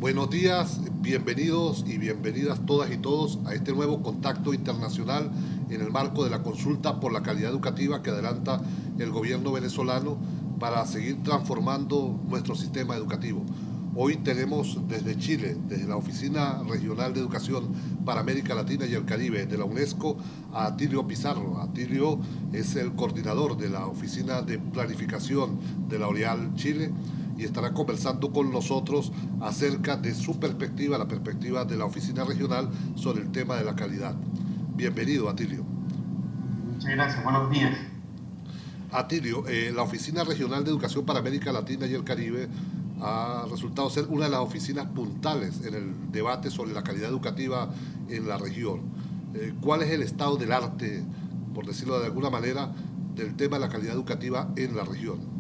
Buenos días, bienvenidos y bienvenidas todas y todos a este nuevo contacto internacional en el marco de la consulta por la calidad educativa que adelanta el gobierno venezolano para seguir transformando nuestro sistema educativo. Hoy tenemos desde Chile, desde la Oficina Regional de Educación para América Latina y el Caribe de la UNESCO, a Atilio Pizarro. Atilio es el coordinador de la Oficina de Planificación de la OREAL Chile y estará conversando con nosotros acerca de su perspectiva, la perspectiva de la oficina regional sobre el tema de la calidad. Bienvenido, Atilio. Muchas gracias, buenos días. Atilio, la Oficina Regional de Educación para América Latina y el Caribe ha resultado ser una de las oficinas puntales en el debate sobre la calidad educativa en la región. ¿Cuál es el estado del arte, por decirlo de alguna manera, del tema de la calidad educativa en la región?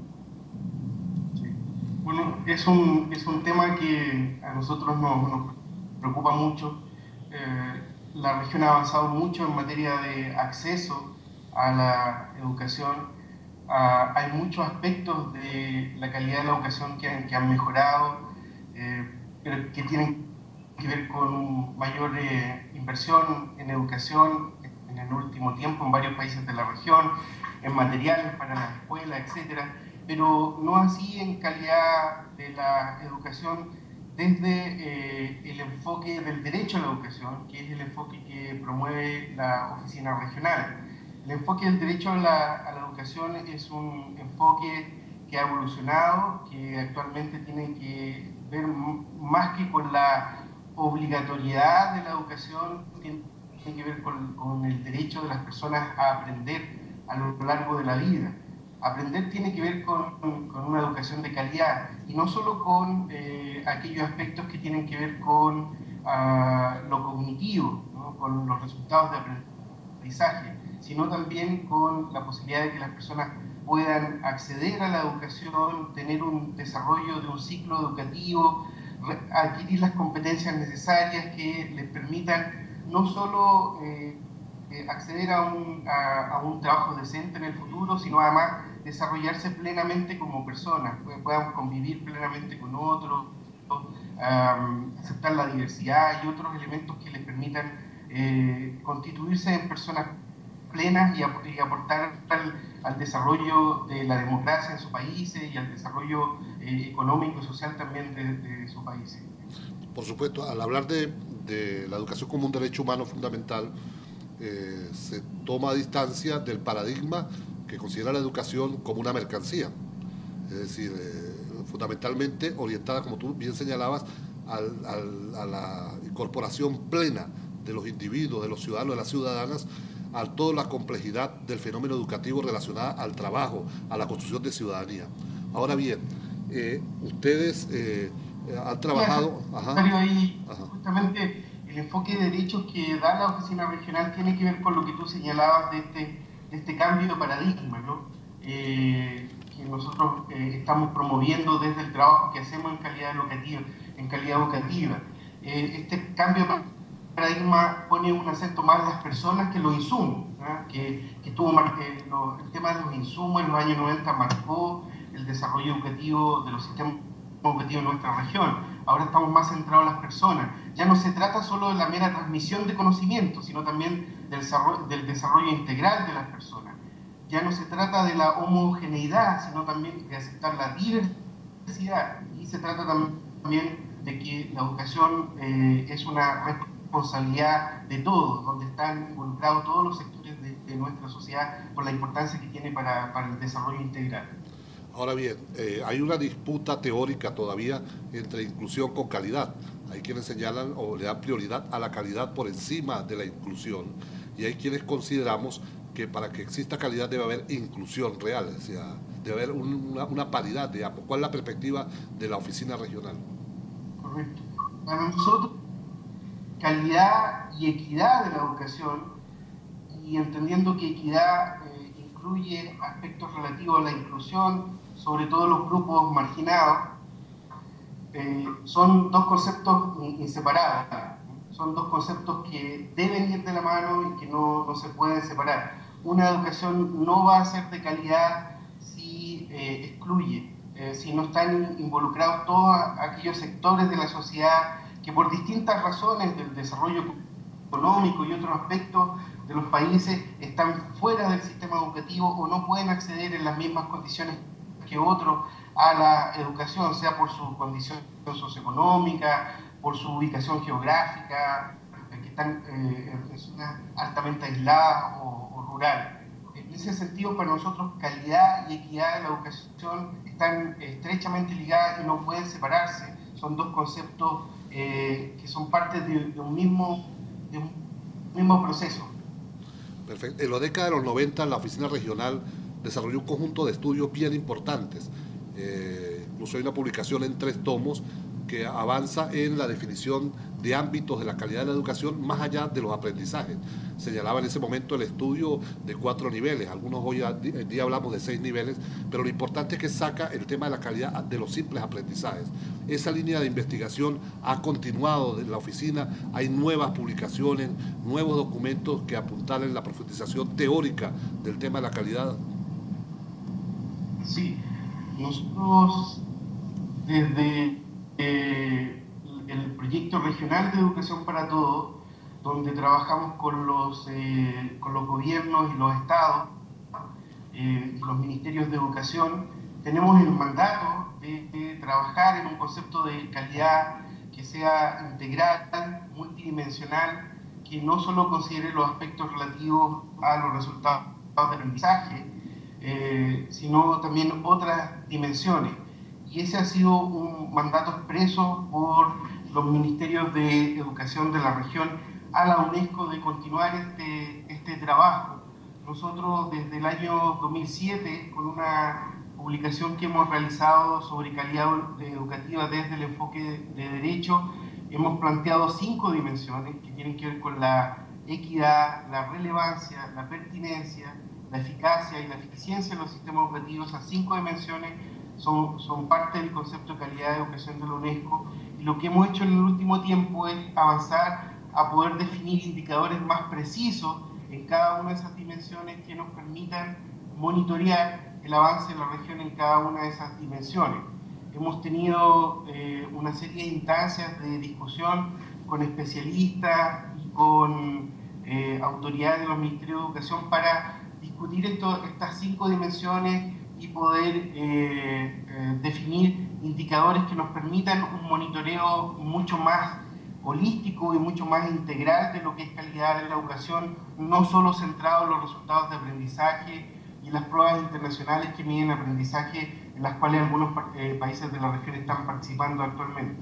Sí. Bueno, es un tema que a nosotros nos preocupa mucho. La región ha avanzado mucho en materia de acceso a la educación. Hay muchos aspectos de la calidad de la educación que han mejorado, pero que tienen que ver con mayor inversión en educación en el último tiempo en varios países de la región, en materiales para la escuela, etcétera, pero no así en calidad de la educación desde el enfoque del derecho a la educación, que es el enfoque que promueve la oficina regional. El enfoque del derecho a la educación es un enfoque que ha evolucionado, que actualmente tiene que ver más que con la obligatoriedad de la educación, tiene que ver con el derecho de las personas a aprender a lo largo de la vida. Aprender tiene que ver con una educación de calidad y no solo con aquellos aspectos que tienen que ver con lo cognitivo, ¿no? Con los resultados de aprendizaje, sino también con la posibilidad de que las personas puedan acceder a la educación, tener un desarrollo de un ciclo educativo, adquirir las competencias necesarias que les permitan no solo acceder a un trabajo decente en el futuro, sino además desarrollarse plenamente como personas, puedan convivir plenamente con otros, aceptar la diversidad y otros elementos que les permitan constituirse en personas plenas y aportar al desarrollo de la democracia en sus países y al desarrollo económico y social también de sus países. Por supuesto, al hablar de la educación como un derecho humano fundamental, se toma distancia del paradigma que considera la educación como una mercancía, es decir, fundamentalmente orientada, como tú bien señalabas, a la incorporación plena de los individuos, de los ciudadanos, de las ciudadanas, a toda la complejidad del fenómeno educativo relacionada al trabajo, a la construcción de ciudadanía. Ahora bien, ustedes han Sí, es trabajado... Ajá, necesario ahí, ajá. justamente el enfoque de derechos que da la oficina regional tiene que ver con lo que tú señalabas de este cambio de paradigma, ¿no? Que nosotros estamos promoviendo desde el trabajo que hacemos en calidad educativa. Este cambio de paradigma pone un acento más en las personas que los insumos, ¿no? Que el tema de los insumos en los años 90 marcó el desarrollo educativo de los sistemas educativos en nuestra región. Ahora estamos más centrados en las personas. Ya no se trata solo de la mera transmisión de conocimiento, sino también del desarrollo integral de las personas. Ya no se trata de la homogeneidad, sino también de aceptar la diversidad. Y se trata también de que la educación es una responsabilidad de todos, donde están involucrados todos los sectores de nuestra sociedad por la importancia que tiene para el desarrollo integral. Ahora bien, hay una disputa teórica todavía entre inclusión con calidad. Hay quienes señalan o le dan prioridad a la calidad por encima de la inclusión. Y hay quienes consideramos que para que exista calidad debe haber inclusión real, o sea, debe haber una paridad de ambos. ¿Cuál es la perspectiva de la oficina regional? Correcto. Para nosotros, calidad y equidad de la educación, y entendiendo que equidad incluye aspectos relativos a la inclusión, sobre todo los grupos marginados, son dos conceptos inseparables, son dos conceptos que deben ir de la mano y que no se pueden separar. Una educación no va a ser de calidad si excluye. si no están involucrados todos aquellos sectores de la sociedad que por distintas razones del desarrollo económico y otros aspectos de los países están fuera del sistema educativo o no pueden acceder en las mismas condiciones que otros a la educación, sea por su condición socioeconómica, por su ubicación geográfica, que están en zonas altamente aisladas o rurales. En ese sentido, para nosotros, calidad y equidad de la educación están estrechamente ligadas y no pueden separarse. Son dos conceptos que son parte de un mismo proceso. Perfecto. En la década de los 90, la Oficina Regional desarrolló un conjunto de estudios bien importantes. Incluso hay una publicación en 3 tomos que avanza en la definición de ámbitos de la calidad de la educación más allá de los aprendizajes. Señalaba en ese momento el estudio de 4 niveles, algunos hoy en día hablamos de 6 niveles, pero lo importante es que saca el tema de la calidad de los simples aprendizajes. Esa línea de investigación ha continuado en la oficina, hay nuevas publicaciones, nuevos documentos que apuntalan la profundización teórica del tema de la calidad. Sí, nosotros desde el proyecto regional de educación para todos, donde trabajamos con los gobiernos y los estados, los ministerios de educación, tenemos el mandato de trabajar en un concepto de calidad que sea integral, multidimensional, que no solo considere los aspectos relativos a los resultados de aprendizaje, sino también otras dimensiones. Y ese ha sido un mandato expreso por los ministerios de educación de la región a la UNESCO de continuar este trabajo. Nosotros desde el año 2007, con una publicación que hemos realizado sobre calidad educativa desde el enfoque de derecho, hemos planteado 5 dimensiones que tienen que ver con la equidad, la relevancia, la pertinencia, la eficacia y la eficiencia de los sistemas educativos. Esas 5 dimensiones son parte del concepto de calidad de educación de la UNESCO, y lo que hemos hecho en el último tiempo es avanzar a poder definir indicadores más precisos en cada una de esas dimensiones que nos permitan monitorear el avance de la región en cada una de esas dimensiones. Hemos tenido una serie de instancias de discusión con especialistas y con autoridades de los ministerios de educación para discutir estas 5 dimensiones y poder definir indicadores que nos permitan un monitoreo mucho más holístico y mucho más integral de lo que es calidad de la educación, no solo centrado en los resultados de aprendizaje y las pruebas internacionales que miden aprendizaje, en las cuales algunos países de la región están participando actualmente.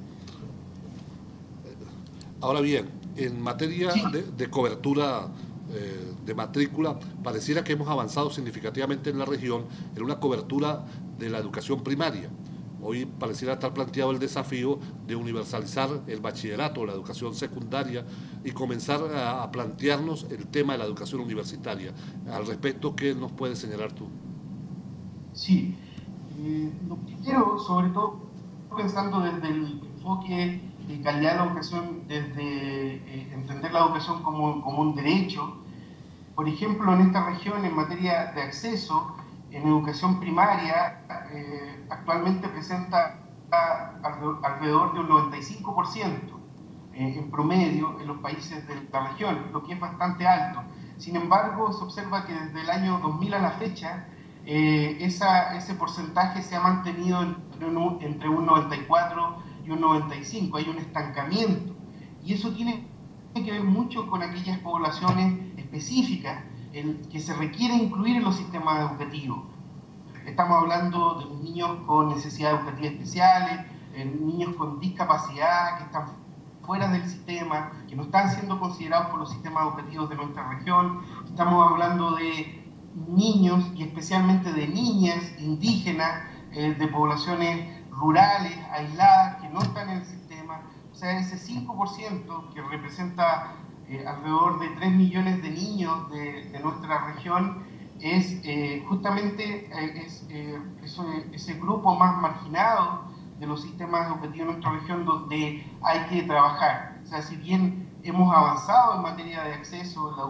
Ahora bien, en materia de cobertura de matrícula, pareciera que hemos avanzado significativamente en la región en una cobertura de la educación primaria. Hoy pareciera estar planteado el desafío de universalizar el bachillerato, la educación secundaria, y comenzar a plantearnos el tema de la educación universitaria. Al respecto, ¿qué nos puedes señalar tú? Sí, lo primero, sobre todo pensando desde el enfoque de calidad de la educación, desde entender la educación como un derecho. Por ejemplo, en esta región, en materia de acceso, en educación primaria, actualmente presenta alrededor de un 95% en promedio en los países de la región, lo que es bastante alto. Sin embargo, se observa que desde el año 2000 a la fecha, ese porcentaje se ha mantenido entre un 94 y un 95, hay un estancamiento. Y eso tiene que ver mucho con aquellas poblaciones específicas que se requiere incluir en los sistemas educativos. Estamos hablando de niños con necesidades educativas especiales, niños con discapacidad que están fuera del sistema, que no están siendo considerados por los sistemas educativos de nuestra región. Estamos hablando de niños y especialmente de niñas indígenas de poblaciones rurales, aisladas, que no están en el sistema. O sea, ese 5% que representa alrededor de 3 millones de niños de nuestra región es justamente ese grupo más marginado de los sistemas educativos de nuestra región, donde hay que trabajar. O sea, si bien hemos avanzado en materia de acceso a la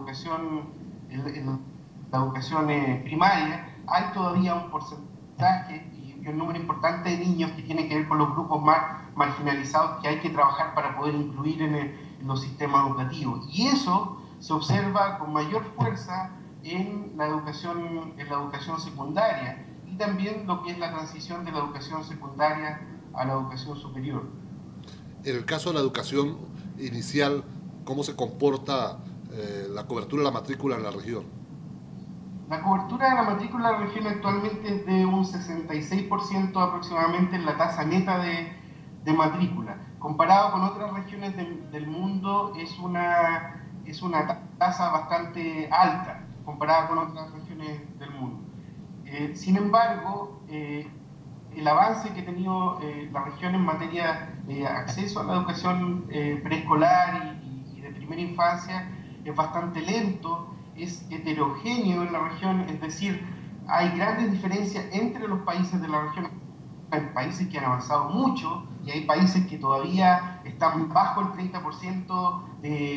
educación, primaria, hay todavía un porcentaje y hay un número importante de niños que tiene que ver con los grupos más marginalizados que hay que trabajar para poder incluir en los sistemas educativos. Y eso se observa con mayor fuerza en la educación secundaria y también lo que es la transición de la educación secundaria a la educación superior. En el caso de la educación inicial, ¿cómo se comporta la cobertura de la matrícula en la región? La cobertura de la matrícula de la región actualmente es de un 66% aproximadamente en la tasa neta de matrícula. Comparado con otras regiones del mundo, es una tasa bastante alta comparada con otras regiones del mundo. Sin embargo, el avance que ha tenido la región en materia de acceso a la educación preescolar y de primera infancia es bastante lento, es heterogéneo en la región, es decir, hay grandes diferencias entre los países de la región. Hay países que han avanzado mucho y hay países que todavía están bajo el 30%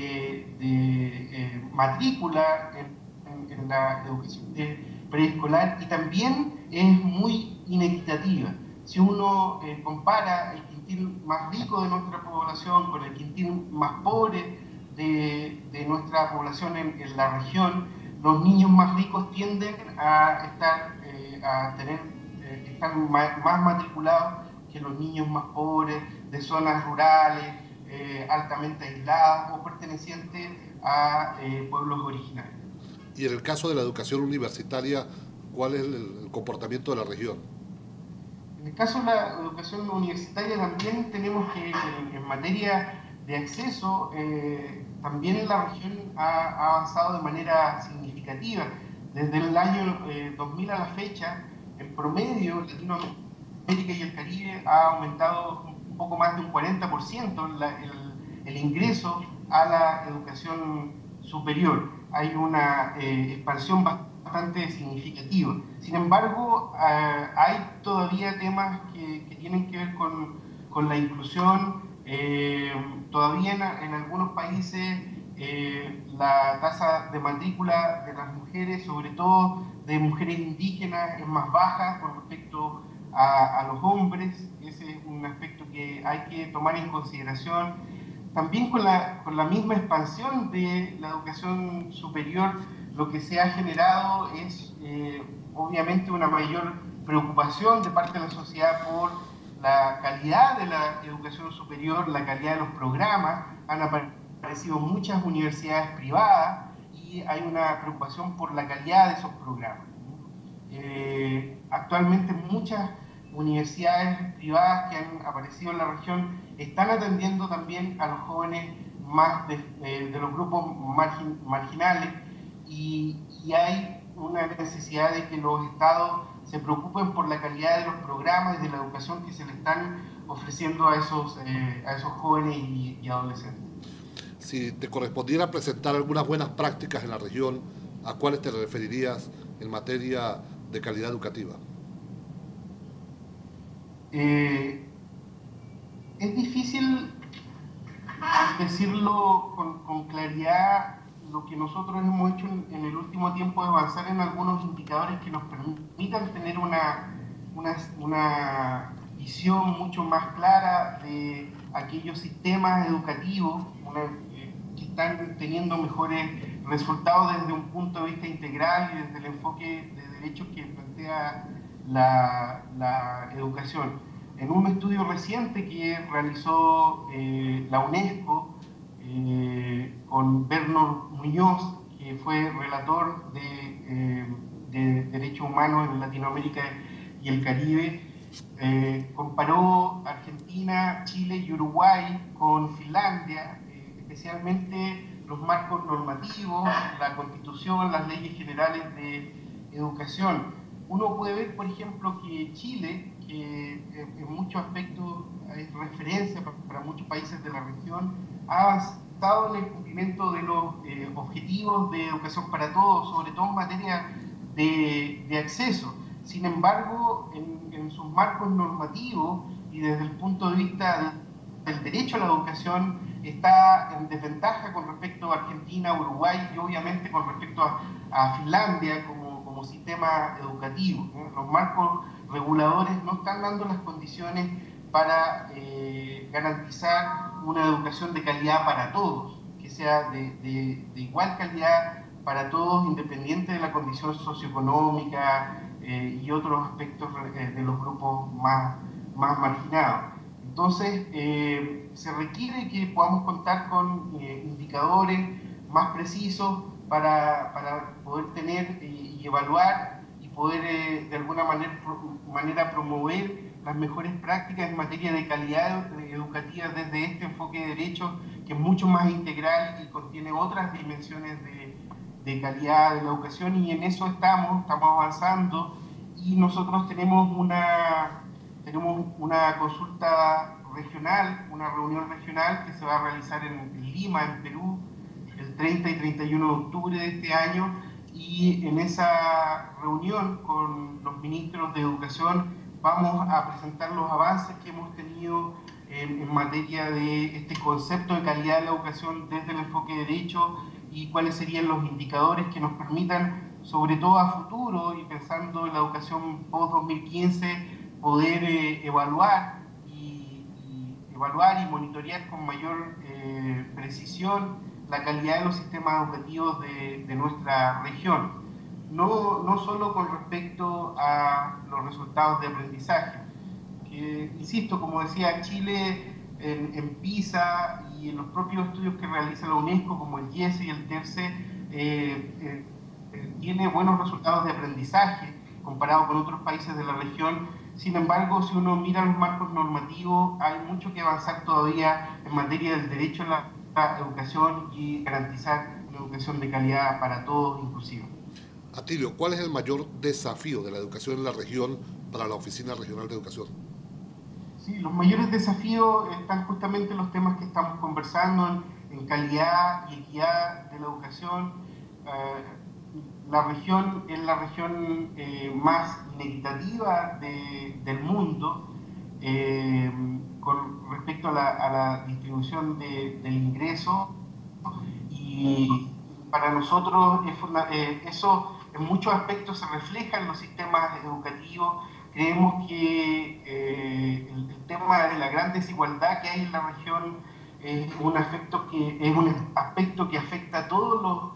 de matrícula en la educación preescolar, y también es muy inequitativa. Si uno compara el quintil más rico de nuestra población con el quintil más pobre de nuestra población en la región, los niños más ricos tienden a estar más matriculados que los niños más pobres de zonas rurales, altamente aisladas o pertenecientes a pueblos originarios. Y en el caso de la educación universitaria, ¿cuál es el comportamiento de la región? En el caso de la educación universitaria también tenemos que en materia de acceso, también en la región ha avanzado de manera significativa. Desde el año 2000 a la fecha, en promedio, Latinoamérica y el Caribe ha aumentado un poco más de un 40% el ingreso a la educación superior. Hay una expansión bastante significativa. Sin embargo, hay todavía temas que tienen que ver con la inclusión. Todavía en algunos países la tasa de matrícula de las mujeres, sobre todo de mujeres indígenas, es más baja con respecto a los hombres. Ese es un aspecto que hay que tomar en consideración. También con la misma expansión de la educación superior, lo que se ha generado es obviamente una mayor preocupación de parte de la sociedad por la calidad de la educación superior, la calidad de los programas. Han aparecido muchas universidades privadas y hay una preocupación por la calidad de esos programas. Actualmente muchas universidades privadas que han aparecido en la región están atendiendo también a los jóvenes más de los grupos marginales, y hay una necesidad de que los estados se preocupen por la calidad de los programas y de la educación que se le están ofreciendo a esos jóvenes y adolescentes. Si te correspondiera presentar algunas buenas prácticas en la región, ¿a cuáles te referirías en materia de calidad educativa? Eh, es difícil decirlo con claridad. Lo que nosotros hemos hecho en el último tiempo es avanzar en algunos indicadores que nos permitan tener una visión mucho más clara de aquellos sistemas educativos que están teniendo mejores resultados desde un punto de vista integral y desde el enfoque de derechos que plantea la educación. En un estudio reciente que realizó la UNESCO con Bernard Muñoz, que fue relator de derechos humanos en Latinoamérica y el Caribe, comparó Argentina, Chile y Uruguay con Finlandia, especialmente los marcos normativos, la Constitución, las leyes generales de educación. Uno puede ver, por ejemplo, que Chile, que en muchos aspectos es referencia para muchos países de la región, ha avanzado en el cumplimiento de los objetivos de educación para todos, sobre todo en materia de acceso. Sin embargo, en sus marcos normativos y desde el punto de vista del derecho a la educación, está en desventaja con respecto a Argentina, Uruguay y obviamente con respecto a Finlandia como sistema educativo. Los marcos reguladores no están dando las condiciones para garantizar una educación de calidad para todos, que sea de igual calidad para todos, independiente de la condición socioeconómica y otros aspectos de los grupos más marginados. Entonces, se requiere que podamos contar con indicadores más precisos para poder tener y evaluar y poder de alguna manera promover las mejores prácticas en materia de calidad educativa desde este enfoque de derecho, que es mucho más integral y contiene otras dimensiones de calidad de la educación, y en eso estamos avanzando, y nosotros tenemos una consulta regional, una reunión regional que se va a realizar en Lima, en Perú, el 30 y 31 de octubre de este año, y en esa reunión con los ministros de Educación vamos a presentar los avances que hemos tenido en materia de este concepto de calidad de la educación desde el enfoque de derecho, y cuáles serían los indicadores que nos permitan, sobre todo a futuro y pensando en la educación post-2015, poder evaluar y monitorear con mayor precisión la calidad de los sistemas educativos de nuestra región. No solo con respecto a los resultados de aprendizaje, que, insisto, como decía, Chile en PISA y en los propios estudios que realiza la UNESCO, como el IESE y el TERCE, tiene buenos resultados de aprendizaje comparado con otros países de la región. Sin embargo, si uno mira los marcos normativos, hay mucho que avanzar todavía en materia del derecho a la educación y garantizar una educación de calidad para todos, inclusive. Atilio, ¿cuál es el mayor desafío de la educación en la región para la Oficina Regional de Educación? Sí, los mayores desafíos están justamente en los temas que estamos conversando, en calidad y equidad de la educación. La región es la región más inequitativa del mundo con respecto a la distribución del ingreso, y para nosotros eso en muchos aspectos se refleja en los sistemas educativos. Creemos que el tema de la gran desigualdad que hay en la región es un aspecto que afecta a todos los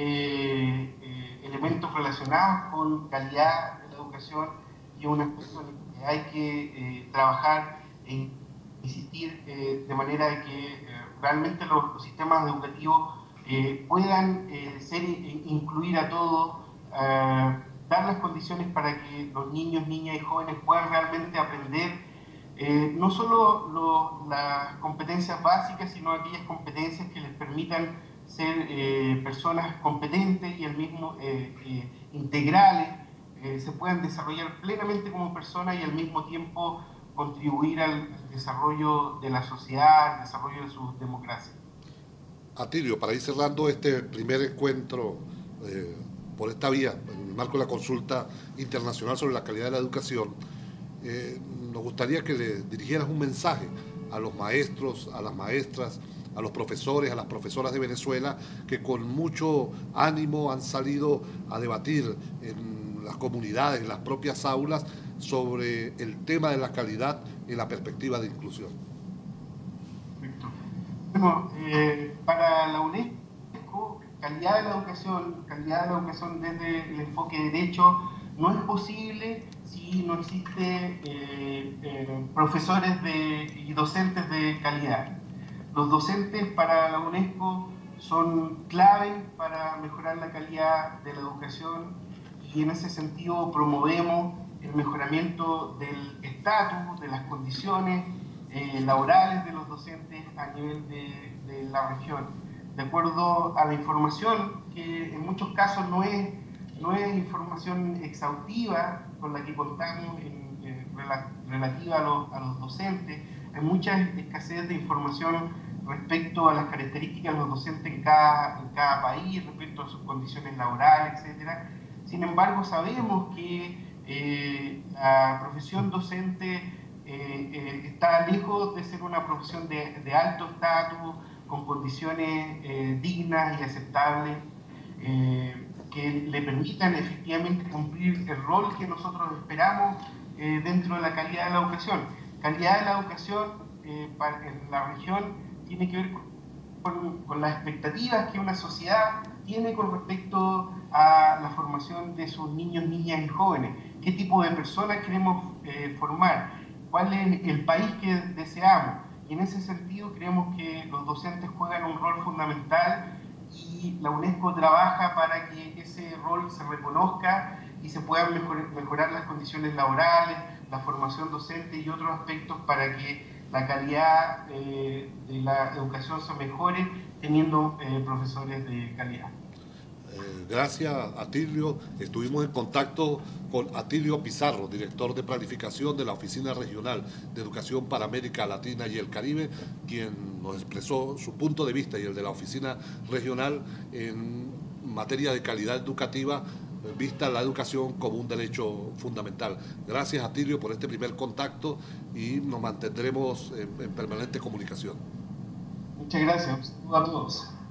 elementos relacionados con calidad de la educación, y es un aspecto en el que hay que trabajar e insistir de manera de que realmente los sistemas educativos puedan incluir a todos, dar las condiciones para que los niños, niñas y jóvenes puedan realmente aprender no solo las competencias básicas, sino aquellas competencias que les permitan ser personas competentes y al mismo integrales, se puedan desarrollar plenamente como personas y al mismo tiempo contribuir al desarrollo de la sociedad, al desarrollo de sus democracias. Atilio, para ir cerrando este primer encuentro por esta vía, en el marco de la consulta internacional sobre la calidad de la educación, nos gustaría que le dirigieras un mensaje a los maestros, a las maestras, a los profesores, a las profesoras de Venezuela, que con mucho ánimo han salido a debatir en las comunidades, en las propias aulas, sobre el tema de la calidad en la perspectiva de inclusión. Perfecto. Bueno, para la UNESCO, calidad de la educación desde el enfoque de derecho, no es posible si no existe profesores y docentes de calidad. Los docentes para la UNESCO son clave para mejorar la calidad de la educación, y en ese sentido promovemos el mejoramiento del estatus, de las condiciones laborales de los docentes a nivel de la región, de acuerdo a la información que en muchos casos no es información exhaustiva con la que contamos relativa a los docentes. Hay mucha escasez de información respecto a las características de los docentes en cada país, respecto a sus condiciones laborales, etc. Sin embargo, sabemos que la profesión docente está lejos de ser una profesión de alto estatus, con condiciones dignas y aceptables, que le permitan efectivamente cumplir el rol que nosotros esperamos dentro de la calidad de la educación. Calidad de la educación en la región tiene que ver con las expectativas que una sociedad tiene con respecto a la formación de sus niños, niñas y jóvenes. ¿Qué tipo de personas queremos formar? ¿Cuál es el país que deseamos? Y en ese sentido creemos que los docentes juegan un rol fundamental y la UNESCO trabaja para que ese rol se reconozca y se puedan mejorar las condiciones laborales, la formación docente y otros aspectos para que la calidad de la educación se mejore teniendo profesores de calidad. Gracias, Atilio. Estuvimos en contacto con Atilio Pizarro, director de planificación de la Oficina Regional de Educación para América Latina y el Caribe, quien nos expresó su punto de vista y el de la Oficina Regional en materia de calidad educativa, vista la educación como un derecho fundamental. Gracias, Atilio, por este primer contacto y nos mantendremos en permanente comunicación. Muchas gracias. Un saludo a todos.